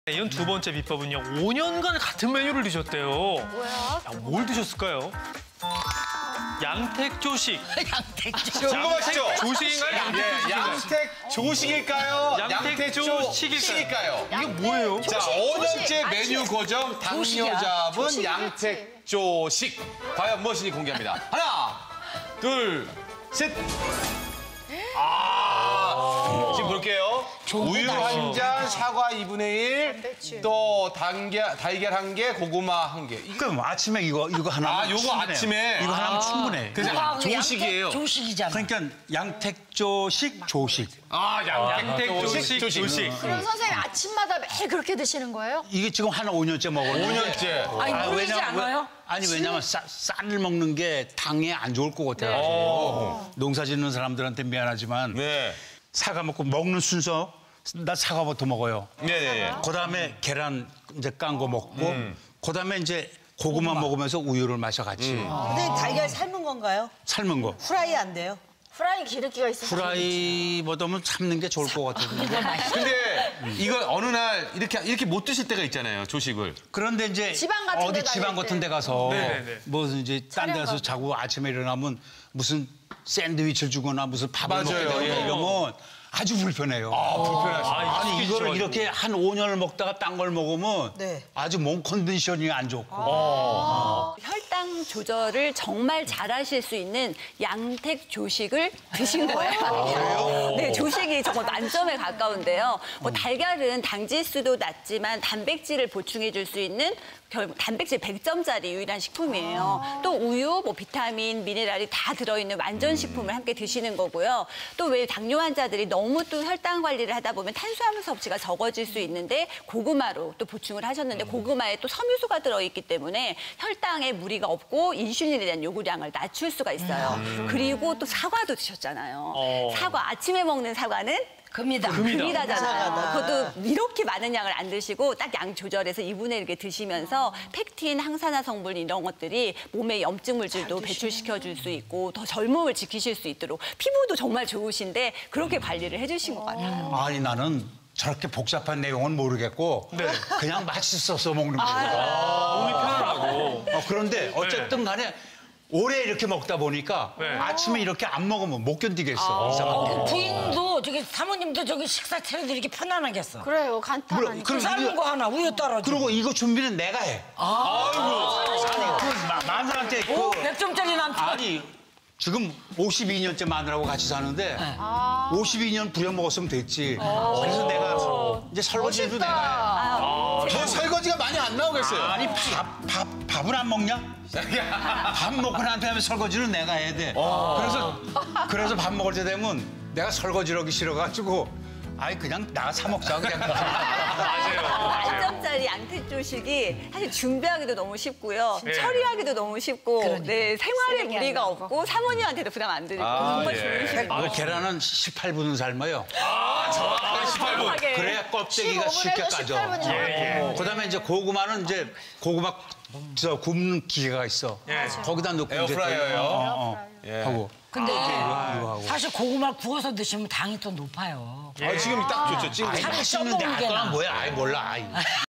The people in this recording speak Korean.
이은 두 번째 비법은요. 5년간 같은 메뉴를 드셨대요. 뭐야? 야, 뭘 드셨을까요? 양택조식. 양택조식. 궁금하시죠? 조식인가요? 양택 조식일까요? 양택조식일까요? 이게 뭐예요? 자, 5년째 메뉴 고정 당뇨잡은 양택 조식. 과연 무엇인지 공개합니다. 하나, 둘, 셋. 지금 볼게요. 우유 한 잔, 사과 2분의 1, 또 달걀 1개, 고구마 1개. 그럼 아침에 이거 하나. 요거 충분해요. 아침에. 이거 하나면 충분해. 그냥 조식이에요. 조식이잖아. 그러니까 양택조식 조식. 양택조식. 그럼 선생님 아침마다 매일 그렇게 드시는 거예요? 이게 지금 한 5년째 먹었는데. 5년째. 아니 모르지 않아요? 왜냐면 쌀을 먹는 게 당에 안 좋을 것 같아요. 농사 짓는 사람들한테 미안하지만 네. 사과 먹고 먹는 순서 나 사과부터 먹어요. 네네. 그다음에 계란 이제 깐 거 먹고 그다음에 이제 고구마 먹으면서 우유를 마셔 같이. 근데 달걀 삶은 건가요? 삶은 거. 후라이 안 돼요? 프라이 기름기가 있어서. 후라이보다는 삶는 게 좋을 것 같아요. 근데 이거 어느 날 이렇게 못 드실 때가 있잖아요, 조식을. 그런데 이제 지방 같은 데 어디 다닐 지방 때. 같은 데 가서 네네네. 뭐 이제 딴 데서 자고 아침에 일어나면 무슨 샌드위치를 주거나 무슨 밥을 먹게 맞아요. 되고 예. 이러면 아주 불편해요. 아니 이거를 이렇게 한 5년을 먹다가 딴 걸 먹으면 네. 아주 몸 컨디션이 안 좋고. 혈당 조절을 정말 잘하실 수 있는 양택 조식을 드신 거예요. 네, 조식이 정말 만점에 가까운데요. 뭐 달걀은 당지수도 낮지만 단백질을 보충해 줄 수 있는 단백질 100점짜리 유일한 식품이에요. 또 우유, 뭐 비타민, 미네랄이 다 들어있는 완전 식품을 함께 드시는 거고요. 또 왜 당뇨 환자들이 너무 또 혈당 관리를 하다 보면 탄수화물 섭취가 적어질 수 있는데 고구마로 또 보충을 하셨는데 고구마에 또 섬유소가 들어있기 때문에 혈당에 무리가 없고 인슐린에 대한 요구량을 낮출 수가 있어요. 그리고 또 사과도 드셨잖아요. 사과, 아침에 먹는 사과는 금이다잖아요. 그것도 이렇게 많은 양을 안 드시고 딱 양 조절해서 2분의 1개 드시면서 펙틴, 항산화 성분 이런 것들이 몸에 염증 물질도 배출시켜 줄 수 있고 더 젊음을 지키실 수 있도록 피부도 정말 좋으신데 그렇게 관리를 해주신 것 같아요. 아니 나는 저렇게 복잡한 내용은 모르겠고 그냥 맛있어서 먹는 거예요. 몸이 편안하고. 그런데 어쨌든 간에 오래 이렇게 먹다 보니까 아침에 이렇게 안 먹으면 못 견디겠어. 이상하게. 부인도 저기 사모님도 저기 식사 차려드리기 편안하겠어. 그래요, 간단하니까. 그럼 삶은 거 하나 우유 떨어져. 그리고 이거 준비는 내가 해. 아니 그 마누라한테 그 100점짜리 남편. 아니 지금 52년째 마누라하고 같이 사는데 52년 부려먹었으면 됐지. 그래서 내가 이제 설거지도 내가 해. 뭐 설거지가 많이 안 나오겠어요. 아니 밥을 안 먹냐? 밥 먹고 난 다음에 설거지는 내가 해야 돼. 그래서 밥 먹을 때 되면 내가 설거지를 하기 싫어가지고 아이 그냥 나가 사 먹자 그냥. 맞아요. 만점짜리 양택 조식이 사실 준비하기도 너무 쉽고요. 처리하기도 너무 쉽고 네, 생활에 무리가 없고 사모님한테도 부담 안 드리고 정말 좋은 식품. 계란은 18분은 삶아요. 정확하게 18분. 그래야 껍데기가 쉽게 15분에서 까져. 18분 그다음에 이제 고구마는 이제 고구마 저 굽는 기계가 있어. 거기다 넣고 에어프라이어요. 하고. 근데 이게 이거 하고. 사실 고구마 구워서 드시면 당이 또 높아요. 지금 딱 좋죠. 지금. 아이 맛있는데 써먹는 게 아까는 나아. 뭐야? 아이 몰라. 아이.